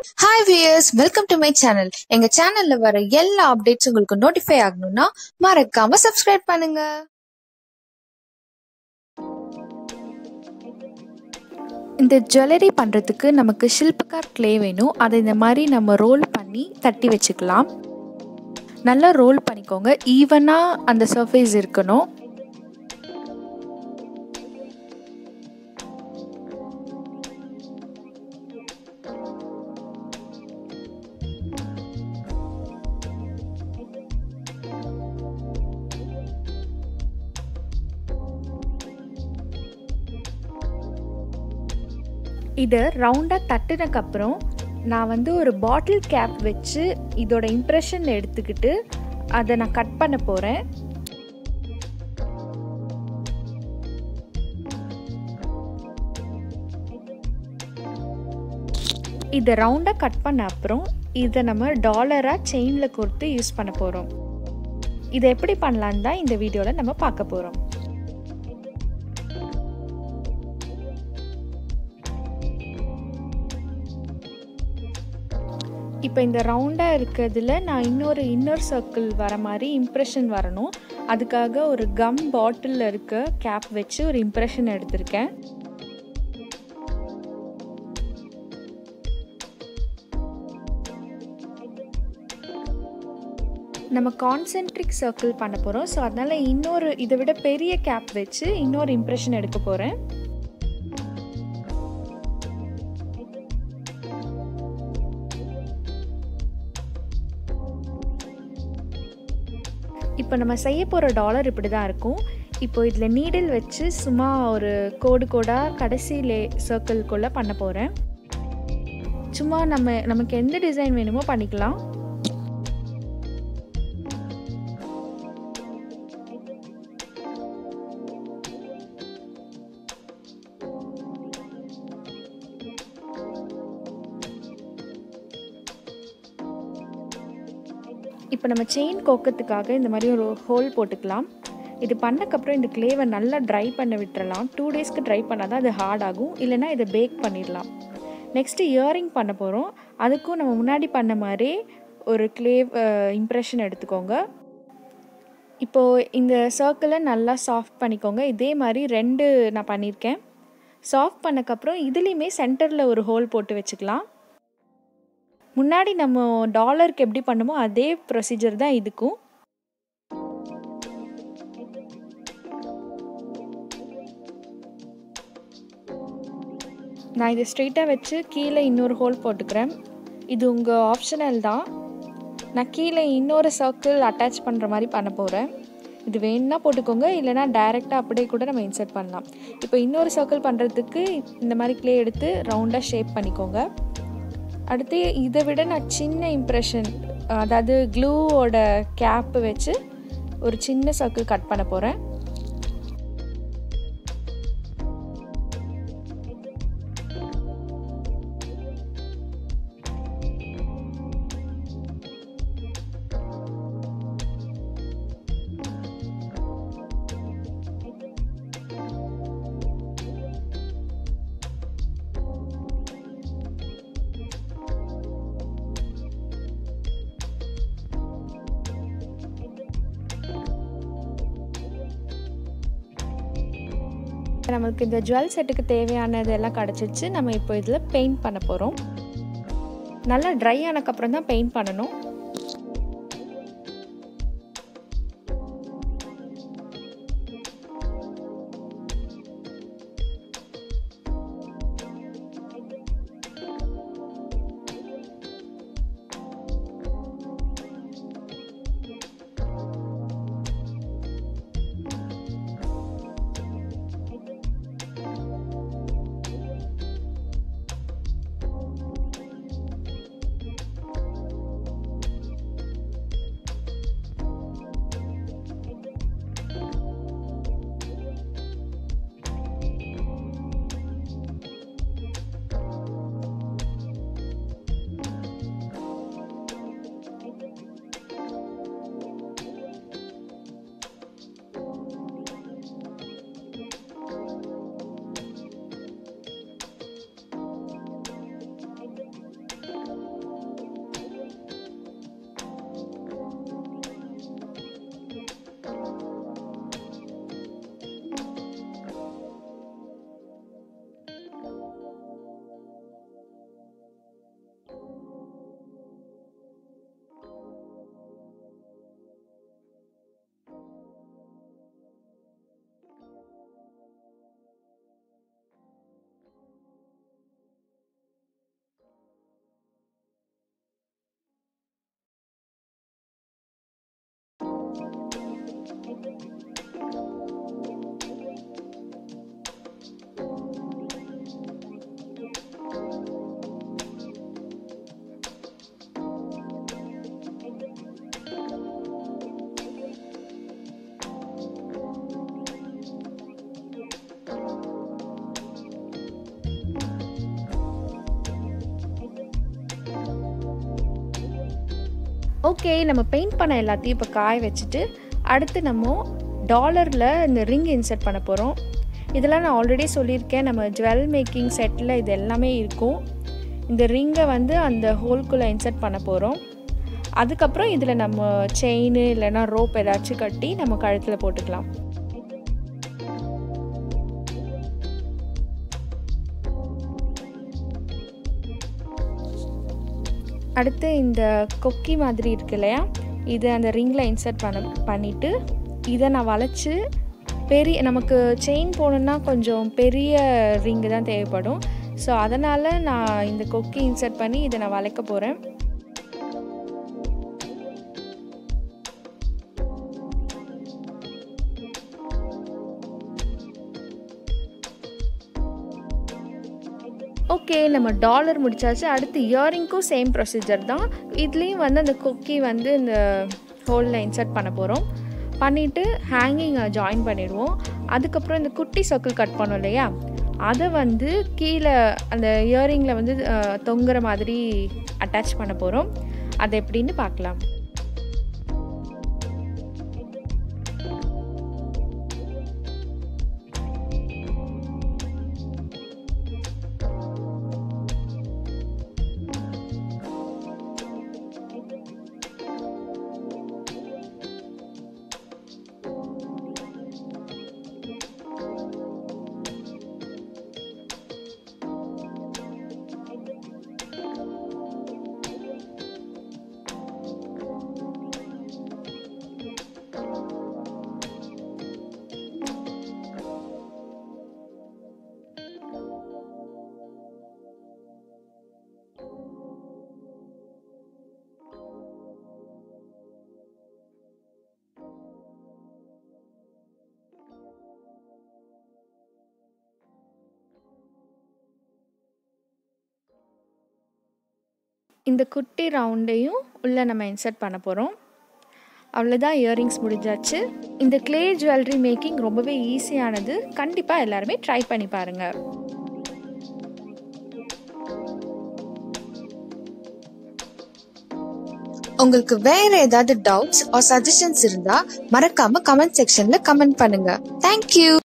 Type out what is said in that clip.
Hi viewers, welcome to my channel. எங்க சேனல்ல வர எல்லா அப்டேட்ஸ் உங்களுக்கு நோட்டிஃபை ஆகணும்னா மறக்காம சப்ஸ்கிரைப் பண்ணுங்க. இந்த ஜுவல்லரி பண்றதுக்கு நமக்கு ஷில்பக்கார் கிளே வேணும். அதை இந்த மாதிரி நம்ம ரோல் பண்ணி தட்டி வச்சுக்கலாம். நல்லா ரோல் பண்ணிக்கோங்க. ஈவனா அந்த சர்ஃபேஸ் இருக்கணும். இதை ரவுண்டாக தட்டினக்கப்புறம் நான் ஒரு பாட்டில் கேப் வச்சு இதோட இம்ப்ரெஷன் எடுத்துக்கிட்டு அதை நான் கட் பண்ண போகிறேன். இதை ரவுண்டாக கட் பண்ண அப்புறம் இதை நம்ம டாலராக செயினில் கோர்த்து யூஸ் பண்ண போகிறோம். இதை எப்படி பண்ணலான்னு தான் இந்த வீடியோவில் நம்ம பார்க்க போகிறோம். இப்போ இந்த ரவுண்டாக இருக்கிறதுல நான் இன்னொரு சர்க்கிள் வர மாதிரி இம்ப்ரெஷன் வரணும். அதுக்காக ஒரு கம் பாட்டிலில் இருக்க கேப் வச்சு ஒரு இம்ப்ரெஷன் எடுத்திருக்கேன். நம்ம கான்சென்ட்ரிக் சர்க்கிள் பண்ண போகிறோம். ஸோ அதனால் இதை விட பெரிய கேப் வச்சு இன்னொரு இம்ப்ரெஷன் எடுக்க போகிறேன். இப்போ நம்ம செய்ய போகிற டாலர் இப்படி தான் இருக்கும். இப்போ இதில் நீடில் வச்சு சும்மா ஒரு கோடாக கடைசி சர்க்கிள்குள்ளே பண்ண போகிறேன். சும்மா நமக்கு எந்த டிசைன் வேணுமோ பண்ணிக்கலாம். இப்போ நம்ம செயின் கோக்கிறதுக்காக இந்த மாதிரி ஒரு ஹோல் போட்டுக்கலாம். இது பண்ணக்கப்புறம் இந்த கிளேவை நல்லா ட்ரை பண்ண விட்டுறலாம். 2 டேஸ்க்கு ட்ரை பண்ணால் தான் அது ஹார்ட் ஆகும். இல்லைனா இதை பேக் பண்ணிடலாம். நெக்ஸ்ட்டு இயரிங் பண்ண போகிறோம். அதுக்கும் நம்ம முன்னாடி பண்ண மாதிரி ஒரு கிளேவ் இம்ப்ரெஷன் எடுத்துக்கோங்க. இப்போது இந்த சர்க்கிளை நல்லா சாஃப்ட் பண்ணிக்கோங்க. இதே மாதிரி 2 நான் பண்ணியிருக்கேன். சாஃப்ட் பண்ணக்கப்புறம் இதுலேயுமே சென்டரில் ஒரு ஹோல் போட்டு வச்சுக்கலாம். முன்னாடி நம்ம டாலருக்கு எப்படி பண்ணுமோ அதே ப்ரொசீஜர் தான் இதுக்கும். நான் இதை ஸ்ட்ரெயிட்டாக வச்சு கீழே இன்னொரு ஹோல் போட்டுக்கிறேன். இது உங்கள் ஆப்ஷனல் தான். நான் கீழே இன்னொரு சர்க்கிள் அட்டாச் பண்ணுற மாதிரி பண்ண போகிறேன். இது வேணும்னா போட்டுக்கோங்க, இல்லைனா டைரெக்டாக அப்படியே கூட நம்ம இன்சர்ட் பண்ணலாம். இப்போ இன்னொரு சர்க்கிள் பண்ணுறதுக்கு இந்த மாதிரி கிளே எடுத்து ரவுண்டாக ஷேப் பண்ணிக்கோங்க. அடுத்து இதை விட நான் சின்ன இம்ப்ரெஷன், அதாவது க்ளூவோட கேப்பு வச்சு ஒரு சின்ன சர்க்கிள் கட் பண்ண போகிறேன். நமக்கு இந்த ஜுவல் செட்டுக்கு தேவையானது எல்லாம் கிடச்சிச்சு. நம்ம இப்போ இதில் பெயிண்ட் பண்ண போகிறோம். நல்லா ட்ரை ஆனதுக்கப்புறம் தான் பெயிண்ட் பண்ணணும். ஓகே, நம்ம பெயிண்ட் பண்ண எல்லாத்தையும் இப்போ காய வச்சுட்டு அடுத்து நம்ம டாலரில் இந்த ரிங் இன்சர்ட் பண்ண போகிறோம். இதெல்லாம் நான் ஆல்ரெடி சொல்லியிருக்கேன், நம்ம ஜுவல் மேக்கிங் செட்டில் இது எல்லாமே இருக்கும். இந்த ரிங்கை வந்து அந்த ஹோல்குள்ளே இன்சர்ட் பண்ண போகிறோம். அதுக்கப்புறம் இதில் நம்ம செயின் இல்லைன்னா ரோப் ஏதாச்சும் கட்டி நம்ம கழுத்தில் போட்டுக்கலாம். அடுத்து இந்த கொக்கி மாதிரி இருக்கு இல்லையா, இதை அந்த ரிங்கில் இன்சர்ட் பண்ணிவிட்டு இதை நான் வளைச்சி நமக்கு செயின் போடணுன்னா கொஞ்சம் பெரிய ரிங்கு தான் தேவைப்படும். ஸோ அதனால் நான் இந்த கொக்கி இன்சர்ட் பண்ணி இதை நான் வளைக்க போகிறேன். ஓகே, நம்ம டாலர் முடிச்சாச்சு. அடுத்து இயரிங்க்கும் சேம் ப்ரொசீஜர் தான். இதுலேயும் வந்து அந்த கொக்கி வந்து இந்த ஹோலில் இன்சர்ட் பண்ண போகிறோம். பண்ணிவிட்டு ஹேங்கிங்கை ஜாயின் பண்ணிடுவோம். அதுக்கப்புறம் இந்த குட்டி சர்க்கிள் கட் பண்ணோம் இல்லையா, அதை வந்து கீழே அந்த இயரிங்கில் வந்து தொங்குற மாதிரி அட்டாச் பண்ண போகிறோம். அது எப்படின்னு பார்க்கலாம். இந்த குட்டி ரவுண்டையும் உள்ளே நம்ம இன்சர்ட் பண்ண போகிறோம். அவ்வளோதான், இயரிங்ஸ் முடிஞ்சாச்சு. இந்த கிளே ஜுவல்லரி மேக்கிங் ரொம்பவே ஈஸியானது. கண்டிப்பாக எல்லாருமே ட்ரை பண்ணி பாருங்கள். உங்களுக்கு வேற ஏதாவது டவுட்ஸ் ஆர் சஜஷன்ஸ் இருந்தா மறக்காம கமெண்ட் செக்ஷன்ல கமெண்ட் பண்ணுங்க. தேங்க்யூ.